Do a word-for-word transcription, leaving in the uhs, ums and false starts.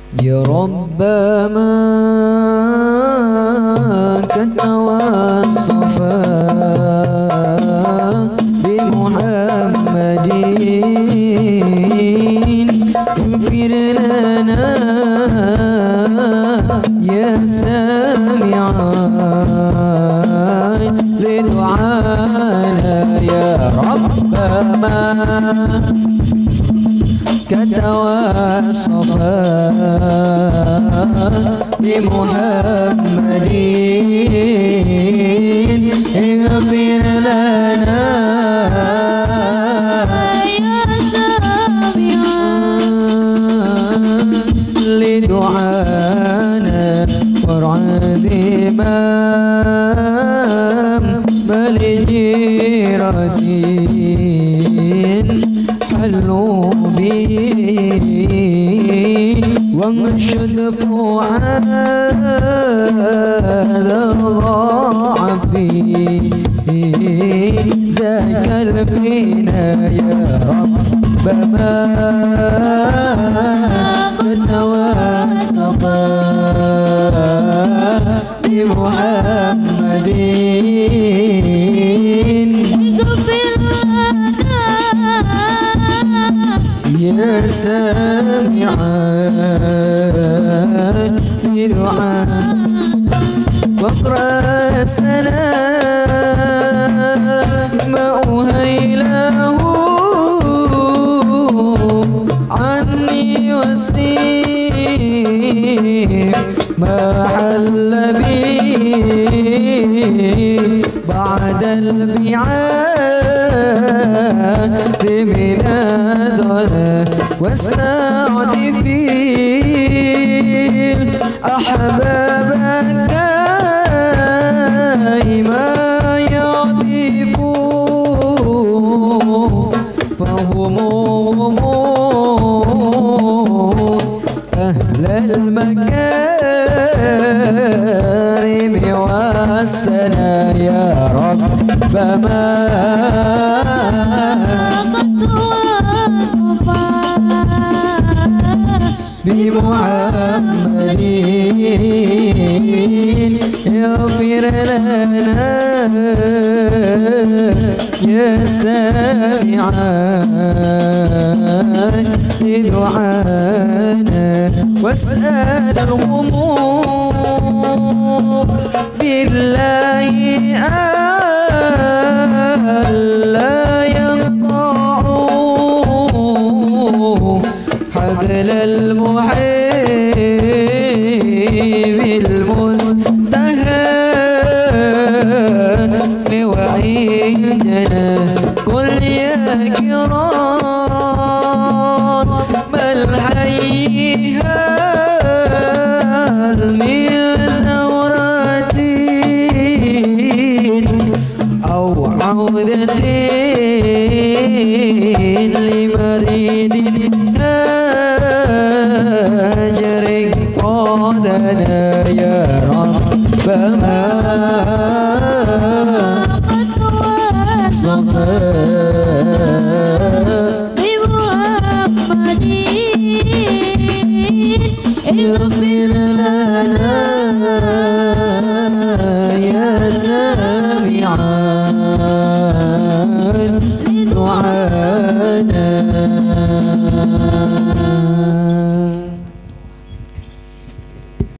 يا ربما كتوصفا بمحمد اغفر لنا يا سامعا لدعانا يا ربما كتوصفا بمحمد اغفر لنا يا سامعا لدعانا وارعى بإمام بلجيرة حلوا به وانشد فؤاد ضعفي ذاك الفينا يا ربما توسطا بمحمد يا سامعا لدعاء واقرأ سلام أهيله عني وسيف ما حل بي بعد البعاد من الضلال واستعد في أحبابك ما يعطفون فهم أهل المكارم والسنا يا ربما بمحمد اغفر لنا يا سامعا لدعانا واسأل الهموم بالله ألا يقطعوا حبل المحب المستهان وعيدنا قل يا كرام ما الحي هل من زورة أو عودة لمريد هاجر قادنا يا ربما صفا بمحمد اغفر